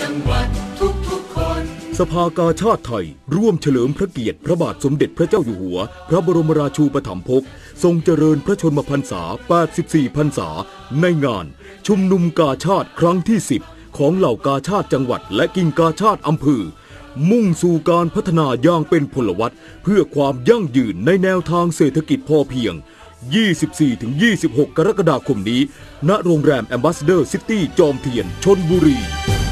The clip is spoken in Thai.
งหวัดทุกๆคนสภากาชาดไทยร่วมเฉลิมพระเกียรติพระบาทสมเด็จพระเจ้าอยู่หัวพระบรมราชูปถัมภกทรงเจริญพระชนมพรรษา84พรรษาในงานชุมนุมกาชาดครั้งที่10ของเหล่ากาชาดจังหวัดและกิ่งกาชาดอำเภอมุ่งสู่การพัฒนาอย่างเป็นพลวัตเพื่อความยั่งยืนในแนวทางเศรษฐกิจพอเพียง 24-26 กรกฎาคมนี้ณโรงแรมแอมบาสเดอร์ซิตี้จอมเทียนชลบุรี